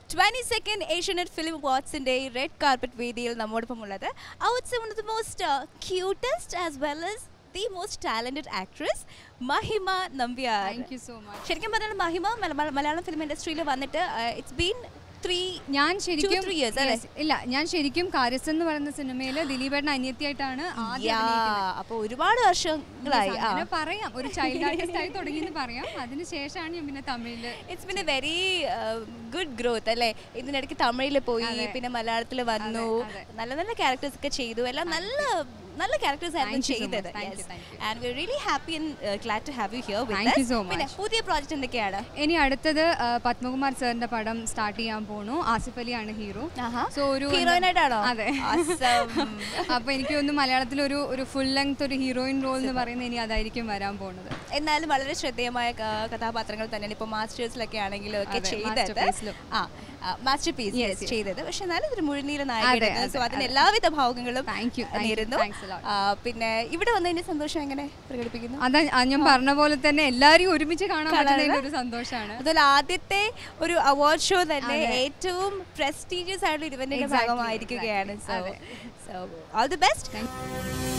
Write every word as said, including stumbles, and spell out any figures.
twenty-second Asianet Film Awards in the red carpet വേദിയിൽ നമ്മോടൊപ്പം ഉള്ളത് I would say one of the most uh, cutest as well as the most talented actress Mahima Nambiar. Thank you so much. ശരിക്കും പറഞ്ഞാൽ മഹിമ Malayalam film ഇൻഡസ്ട്രിയിൽ വന്നിട്ട് it's been ഞാൻ ശരിക്കും ഇല്ല ഞാൻ ശരിക്കും കാരിസ് എന്ന് പറയുന്ന സിനിമയിൽ ദിലീപേട്ടൻ അനിയത്തിയായിട്ടാണ് അപ്പോൾ ഒരുപാട് വർഷങ്ങളായി പറയാം ഒരു ചൈൽഡ് ആർട്ടിസ്റ്റ് ആയി തുടങ്ങിയെന്ന് പറയാം അതിനുശേഷമാണ് ഞാൻ പിന്നെ തമിഴില് it's been a very good growth അല്ലേ ഇതിനിടയ്ക്ക് തമിഴിൽ പോയി പിന്നെ മലയാളത്തിൽ വന്നു നല്ല നല്ല ക്യാരക്ടേഴ്സ് ഒക്കെ ചെയ്തു എല്ലാം നല്ല നല്ല ക്യാരക്ടേഴ്സ് ആയിരുന്നു ചെയ്തത് and we are really happy and glad to have you here with us. പിന്നെ പുതിയ പ്രോജക്റ്റ് എന്തൊക്കെയാണ്? ഇനി അടുത്തത് പത്മകുമാർ സാറിന്റെ പടം സ്റ്റാർട്ട് ചെയ്യാൻ പോണു. ആസിഫ് അലിയാണ് ഹീറോ. സോ ഒരു ഹീറോയിനായിട്ടാണോ? അതെ. അപ്പൊ എനിക്ക് ഒന്ന് മലയാളത്തിൽ ഒരു ഒരു ഫുൾ ലെങ്ത് ഒരു ഹീറോയിൻ റോൾ എന്ന് പറയുന്നത് ഇനി അതായിരിക്കും വരാൻ പോകുന്നത്. എന്നാലും വളരെ ശ്രദ്ധേയമായ കഥാപാത്രങ്ങൾ തന്നെയാണ് ഇപ്പൊ മാസ്റ്റേഴ്സിലൊക്കെ ആണെങ്കിലും ഒക്കെ ചെയ്തത്. ആ മാസ്റ്റർ പീസ് ചെയ്തത്. പക്ഷെ എന്നാലും ഇതൊരു മുഴുനീള നായകനാണ്. സോ അതിന് എല്ലാവിധ ഭാവങ്ങളും നേരുന്നു. പിന്നെ ഇവിടെ വന്നതിന്റെ സന്തോഷം എങ്ങനെ പ്രകടിപ്പിക്കുന്നു? അതാ ഞാൻ പറഞ്ഞ പോലെ തന്നെ എല്ലാവരും ഒരുമിച്ച് കാണാൻ പറ്റുന്നതിന്റെ ഒരു സന്തോഷമാണ്. അതുപോലെ ആദ്യത്തെ ഒരു അവാർഡ് ഷോ തന്നെ ഏറ്റവും പ്രസ്റ്റീജിയസ് ആയിട്ടുള്ള ഇവന്റിന്റെ ഭാഗമായിരിക്കുകയാണ്. So all the best.